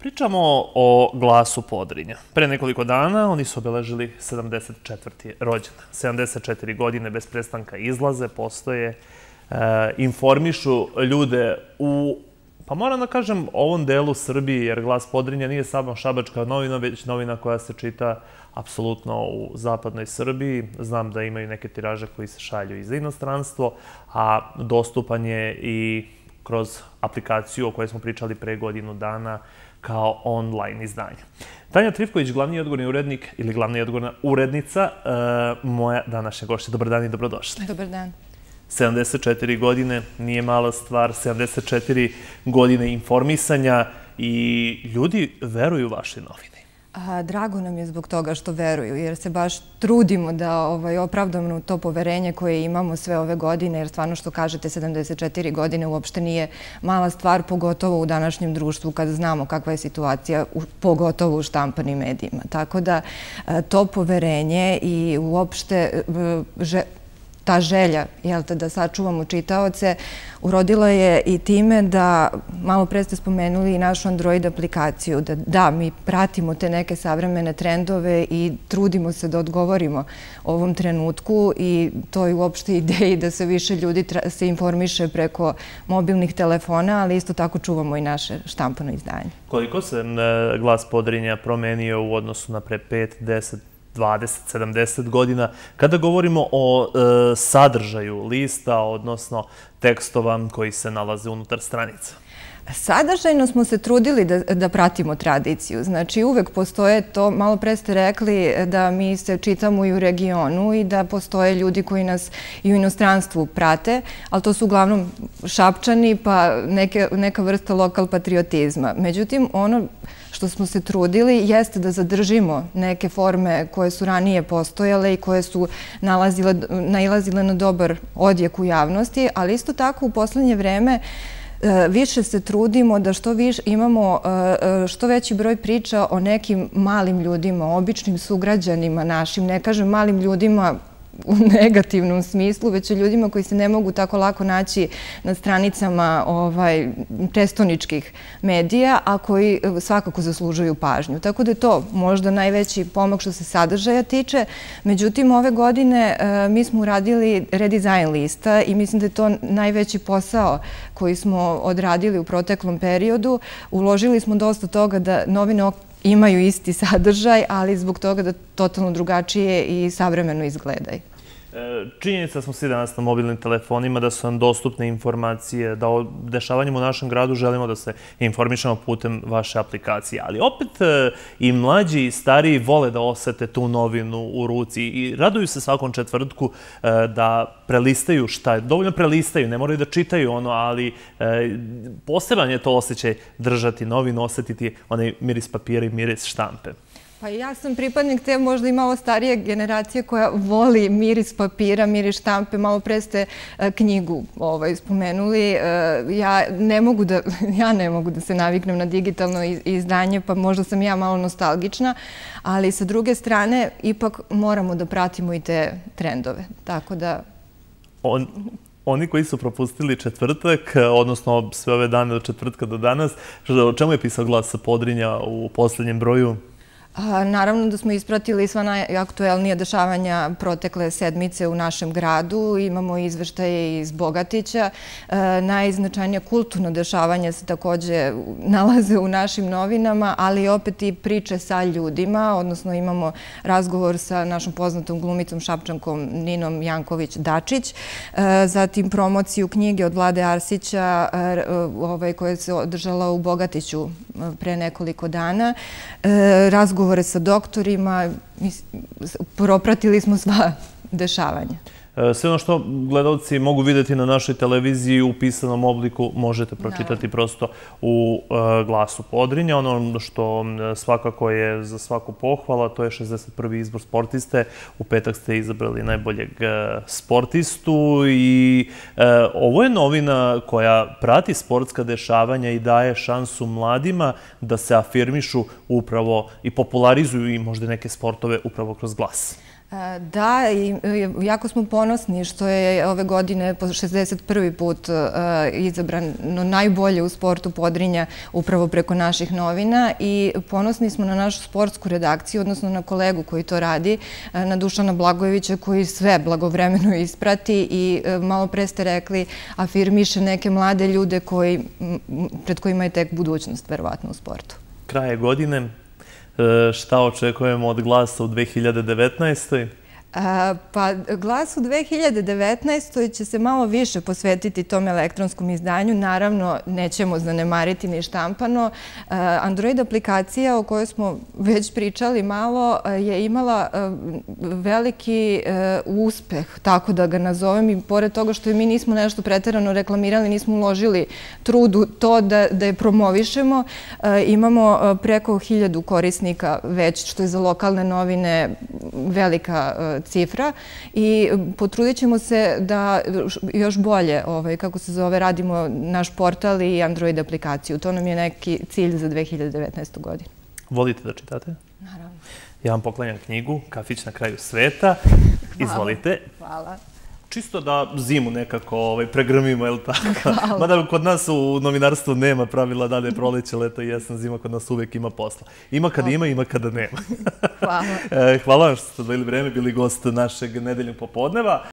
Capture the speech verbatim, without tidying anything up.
Pričamo o Glasu Podrinja. Pre nekoliko dana oni su obeležili sedamdeset četvrti rođendan. sedamdeset četiri godine bez prestanka izlaze, postoje, informišu ljude u, pa moram da kažem, ovom delu Srbije, jer Glas Podrinja nije samo šabačka novina, već novina koja se čita apsolutno u zapadnoj Srbiji. Znam da imaju neke tiraže koji se šalju i za inostranstvo, a dostupan je i kroz aplikaciju o kojoj smo pričali pre godinu dana kao online izdanje. Tanja Trifković, glavni i odgovorni urednik ili glavna i odgovorna urednica, moja današnja gošća. Dobar dan i dobrodošli. Dobar dan. sedamdeset četiri godine nije mala stvar, sedamdeset četiri godine informisanja i ljudi veruju vašoj novini. Drago nam je zbog toga što veruju, jer se baš trudimo da opravdamo to poverenje koje imamo sve ove godine, jer stvarno što kažete, sedamdeset četiri godine uopšte nije mala stvar, pogotovo u današnjem društvu kada znamo kakva je situacija, pogotovo u štampanim medijima. Tako da to poverenje i uopšte ta želja da sačuvamo čitaoce urodila je i time da, malo pre ste spomenuli i našu Android aplikaciju, da da, mi pratimo te neke savremene trendove i trudimo se da odgovorimo ovom trenutku i toj uopšte ideji da se više ljudi se informiše preko mobilnih telefona, ali isto tako čuvamo i naše štampano izdanje. Koliko se Glas Podrinja promenio u odnosu na pre pet, deset, dvadeset, sedamdeset godina, kada govorimo o sadržaju lista, odnosno tekstova koji se nalaze unutar stranica? Sadržajno smo se trudili da pratimo tradiciju. Znači, uvek postoje to, malo pre ste rekli da mi se čitamo i u regionu i da postoje ljudi koji nas i u inostranstvu prate, ali to su uglavnom Šapčani pa neka vrsta lokal patriotizma. Međutim, ono što smo se trudili jeste da zadržimo neke forme koje su ranije postojale i koje su nailazile na dobar odjek u javnosti, ali isto tako u poslednje vreme više se trudimo da što više imamo što veći broj priča o nekim malim ljudima, običnim sugrađanima našim, ne kažem malim ljudima u negativnom smislu, već o ljudima koji se ne mogu tako lako naći na stranicama prestoničkih medija, a koji svakako zaslužuju pažnju. Tako da je to možda najveći pomak što se sadržaja tiče. Međutim, ove godine mi smo uradili redizajn lista i mislim da je to najveći posao koji smo odradili u proteklom periodu. Uložili smo dosta toga da novine imaju isti sadržaj, ali zbog toga da totalno drugačije i savremeno izgledaju. Činjenica smo svi danas na mobilnim telefonima, da su nam dostupne informacije, da o dešavanjima u našem gradu želimo da se informišemo putem vaše aplikacije. Ali opet i mlađi i stariji vole da osete tu novinu u ruci i raduju se svakom četvrtku da prelistaju šta je. Dovoljno prelistaju, ne moraju da čitaju ono, ali poseban je to osjećaj držati novinu, osetiti onaj miris papira i miris štampe. Pa ja sam pripadnik te možda i malo starije generacije koja voli miris papira, miris štampe. Malo pre ste knjigu spomenuli. Ja ne mogu da se naviknem na digitalno izdanje, pa možda sam ja malo nostalgična, ali sa druge strane ipak moramo da pratimo i te trendove. Tako da... Oni koji su propustili četvrtak, odnosno sve ove dane od četvrtka do danas, o čemu je pisao Glas Podrinja u poslednjem broju? Naravno da smo ispratili sva najaktuelnija dešavanja protekle sedmice u našem gradu. Imamo izveštaje iz Bogatića. Najznačajnija kulturno dešavanja se takođe nalaze u našim novinama, ali opet i priče sa ljudima, odnosno imamo razgovor sa našom poznatom glumicom Šapčankom Ninom Janković-Dačić, zatim promociju knjige od Vlade Arsića koja se održala u Bogatiću pre nekoliko dana, razgovor govore sa doktorima, propratili smo sva dešavanja. Sve ono što gledalci mogu videti na našoj televiziji u pisanom obliku možete pročitati prosto u Glasu Podrinja. Ono što svakako je za svaku pohvala, to je šezdeset prvi izbor sportiste. U petak ste izabrali najboljeg sportistu i ovo je novina koja prati sportska dešavanja i daje šansu mladima da se afirmišu upravo i popularizuju i možda neke sportove upravo kroz Glas. Da, i jako smo ponosni što je ove godine po šezdeset prvi put izabrano najbolje u sportu Podrinja upravo preko naših novina i ponosni smo na našu sportsku redakciju, odnosno na kolegu koji to radi, na Dušana Blagojevića koji sve blagovremeno isprati i malo pre ste rekli afirmiše neke mlade ljude pred kojima je tek budućnost verovatno u sportu. Kraje godine. Šta očekujemo od Glasa u dve hiljade devetnaestoj. Pa Glas u dve hiljade devetnaestoj će se malo više posvetiti tom elektronskom izdanju. Naravno, nećemo zanemariti ni štampano. Android aplikacija o kojoj smo već pričali malo je imala veliki uspeh, tako da ga nazovem, i pored toga što mi nismo nešto preterano reklamirali, nismo uložili trud u to da je promovišemo. Imamo preko hiljadu korisnika već, što je za lokalne novine velika cifra i potrudit ćemo se da još bolje, kako se zove, radimo naš portal i Android aplikaciju. To nam je neki cilj za dve hiljade devetnaestu. godinu. Volite da čitate? Naravno. Ja vam poklanjam knjigu Kafić na kraju sveta. Izvolite. Hvala. Čisto da zimu nekako pregrmimo, je li tako? Mada kod nas u novinarstvu nema pravila da je proleće, leto i jesen, zima kod nas uvek ima posla. Ima kada ima, ima kada nema. Hvala. Hvala vam što ste odvojili vreme, bili gost našeg nedeljnog popodneva.